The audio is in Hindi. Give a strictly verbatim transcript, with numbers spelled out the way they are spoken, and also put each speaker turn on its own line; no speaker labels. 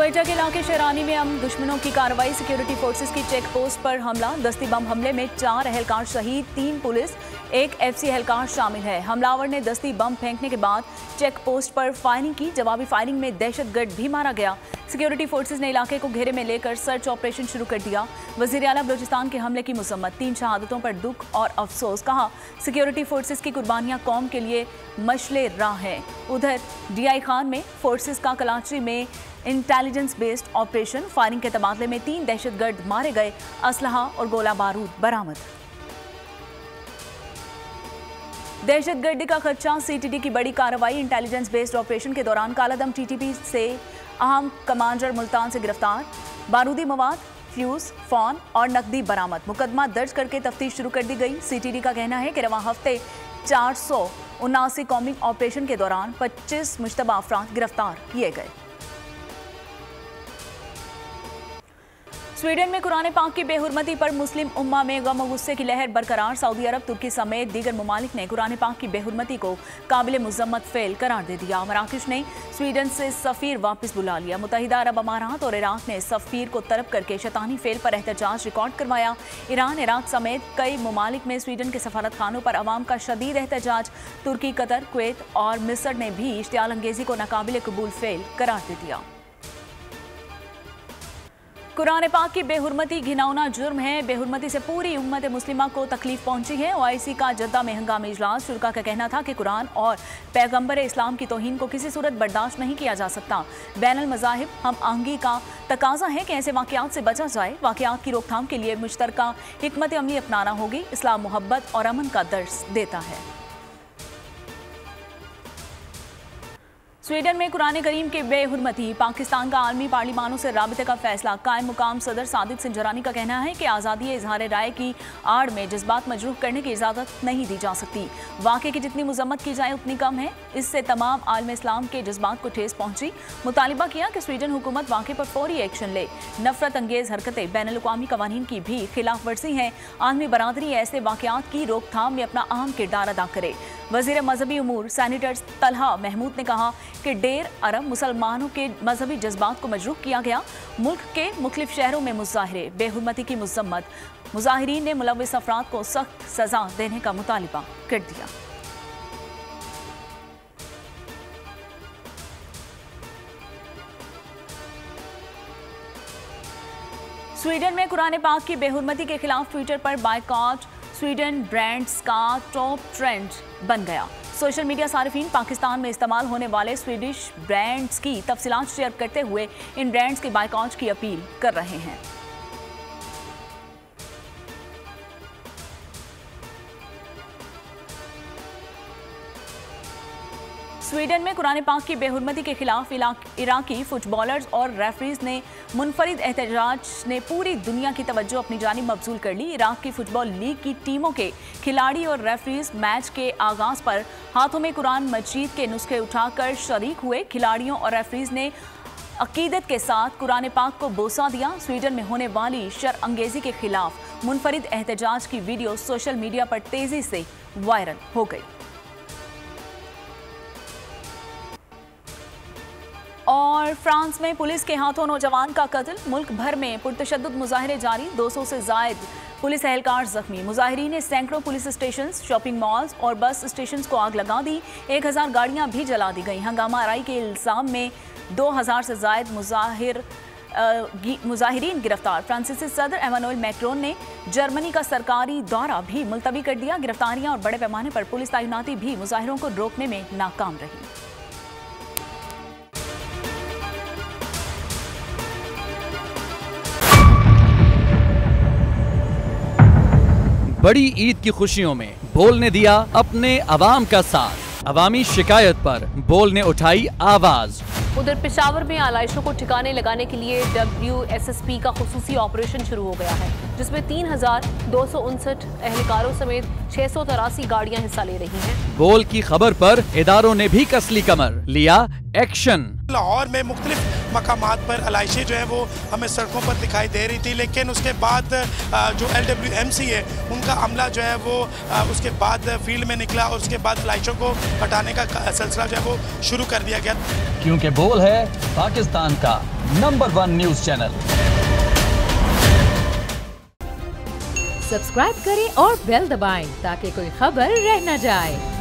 क्वेटा के इलाके शेरानी में हम दुश्मनों की कार्रवाई। सिक्योरिटी फोर्सेस की चेक पोस्ट पर हमला। दस्ती बम हमले में चार एहलकार शहीद, तीन पुलिस, एक एफसी एहलकार शामिल है। हमलावर ने दस्ती बम फेंकने के बाद चेक पोस्ट पर फायरिंग की। जवाबी फायरिंग में दहशतगर्द भी मारा गया। सिक्योरिटी फोर्सेस ने इलाके को घेरे में लेकर सर्च ऑपरेशन शुरू कर दिया। वजीर आला बलूचिस्तान के हमले की मसम्मत। तीन शहादतों पर दुख और अफसोस। कहा, सिक्योरिटी फोर्सेस की कुर्बानियां कौम के लिए मशले राह है। उधर डीआई खान में फोर्सेस का कराची में इंटेलिजेंस बेस्ड ऑपरेशन। फायरिंग के तबादले में तीन दहशतगर्द मारे गए। असलहा और गोला बारूद बरामद। दहशतगर्दी का खदशा, सीटीटी की बड़ी कार्रवाई। इंटेलिजेंस बेस्ड ऑपरेशन के दौरान कालादम टीटीपी से अहम कमांडर मुल्तान से गिरफ्तार। बारूदी मवाद, फ्यूज, फोन और नकदी बरामद। मुकदमा दर्ज करके तफ्तीश शुरू कर दी गई। सीटीटी का कहना है कि रवां हफ्ते चार सौ उनासी कॉम्बिंग ऑपरेशन के दौरान पच्चीस मुश्तबा अफराद गिरफ्तार किए गए। स्वीडन में कुरान पाक की बेहुरमती पर मुस्लिम उम्मा में गम और गुस्से की लहर बरकरार। सऊदी अरब, तुर्की समेत दीगर ममालिक ने कुरान पाक की बेहुरमती को काबिल मुजम्मत फेल करार दे दिया। मराकश ने स्वीडन से सफीर वापस बुला लिया। मुत्तहिदा अरब अमारात और इराक ने सफीर को तलब करके शैतानी फेल पर एहतजाज रिकॉर्ड करवाया। ईरान, इराक समेत कई ममालिक में स्वीडन के सफारत खानों पर अवाम का शदीद एहतजाज। तुर्की, कतर, कुवैत और मिस्र ने भी इश्तियाल अंगेजी को नाकाबिल कबूल फेल करार दे दिया। कुरान पाक की बेहुरमती घिनौना जुर्म है। बेहुरमती से पूरी उम्मत मुस्लिमा को तकलीफ पहुंची है। ओआईसी का जद्दा में हंगामी इजलास। शुरा का कहना था कि कुरान और पैगंबर इस्लाम की तौहीन को किसी सूरत बर्दाश्त नहीं किया जा सकता। बैनुल मज़ाहिब हम आहंगी का तकाजा है कि ऐसे वाक़यात से बचा जाए। वाक़यात की रोकथाम के लिए मुश्तरका हिकमत अमली अपनाना होगी। इस्लाम मोहब्बत और अमन का दर्स देता है। स्वीडन में कुरान करीम के बेहुरमती। पाकिस्तान का आलमी पार्लिमानों से राबिते का फैसला। कायम मुकाम सदर सादिक सिंजरानी का कहना है कि आज़ादी इजहार राय की आड़ में जज्बात मजरूह करने की इजाज़त नहीं दी जा सकती। वाक़े की जितनी मुजम्मत की जाए उतनी कम है। इससे तमाम आलम इस्लाम के जज्बात को ठेस पहुंची। मुतालिबा किया कि स्वीडन हुकूमत वाक़े पर फौरी एक्शन ले। नफरत अंगेज हरकतें बैनुल अक़वामी कवानीन की भी खिलाफ वर्जी हैं। आलमी बरादरी ऐसे वाक़यात की रोकथाम में अपना अहम किरदार अदा करे। वज़ीर मजहबी उमूर सैनिटर तलहा महमूद ने कहा कि डेढ़ अरब मुसलमानों के मजहबी जज्बात को मजरूह किया गया। मुल्क के मुख्तलिफ शहरों में मुजाहिरे। बेहुरमती की मजम्मत। मुजाहिरीन ने मुलव्विस अफराद को सख्त सजा देने का मुतालिबा कर दिया। स्वीडन में कुरान पाक की बेहुरमती के खिलाफ ट्विटर पर बायकॉट स्वीडन ब्रांड्स का टॉप ट्रेंड बन गया। सोशल मीडिया सारिफीन पाकिस्तान में इस्तेमाल होने वाले स्वीडिश ब्रांड्स की तफसीलात शेयर करते हुए इन ब्रांड्स के बायकॉट की अपील कर रहे हैं। स्वीडन में कुरान पाक की बेहुरमती के खिलाफ इराकी फुटबॉलर्स और रेफरीज ने मुनफरिद एहतजाज ने पूरी दुनिया की तवज्जो अपनी जानिब मबजूल कर ली। इराक की फुटबॉल लीग की टीमों के खिलाड़ी और रेफरीज मैच के आगाज पर हाथों में कुरान मजीद के नुस्खे उठाकर शरीक हुए। खिलाड़ियों और रेफरीज ने अकीदत के साथ कुरान पाक को बोसा दिया। स्वीडन में होने वाली शर अंगेजी के खिलाफ मुनफरिद एहतजाज की वीडियो सोशल मीडिया पर तेजी से वायरल हो गई। और फ्रांस में पुलिस के हाथों नौजवान का कत्ल। मुल्क भर में पुरतशद्दुद मुजाहिरे जारी। दो सौ से जायद पुलिस एहलकार जख्मी। मुजाहिरीन ने सैकड़ों पुलिस स्टेशन, शॉपिंग मॉल्स और बस स्टेशन को आग लगा दी। एक हजार गाड़ियां भी जला दी गई। हंगामा आराई के इल्जाम में दो हजार से जायद मुजाहिर मुजाहिरीन गिरफ्तार। फ्रांसीसी सदर एमानुएल मैक्रोन ने जर्मनी का सरकारी दौरा भी मुलतवी कर दिया। गिरफ्तारियां और बड़े पैमाने पर पुलिस तैनाती भी मुजाहिरों को रोकने में नाकाम रही।
बड़ी ईद की खुशियों में बोल ने दिया अपने अवाम का साथ। अवामी शिकायत पर बोल ने उठाई आवाज।
उधर पेशावर में आलाइशों को ठिकाने लगाने के लिए डब्ल्यू एस एस पी का खुसूसी ऑपरेशन शुरू हो गया है, जिसमें तीन हजार दो सौ उनसठ एहलकारों समेत छह सौ तिरासी गाड़ियां हिस्सा ले रही हैं।
बोल की खबर पर इदारों ने भी कसली कमर, लिया एक्शन।
लाहौर में मुख्तलिफ मकामात पर अलाइशें जो है वो हमें सड़कों पर दिखाई दे रही थी, लेकिन उसके बाद जो एल डब्ल्यू एम सी है उनका अमला जो है वो उसके बाद फील्ड में निकला और उसके बाद अलाइशों को हटाने का सिलसिला जो है वो शुरू कर दिया गया।
क्योंकि बोल है पाकिस्तान का number one news channel.
Subscribe करें और बेल दबाएं ताकि कोई खबर रह न जाए।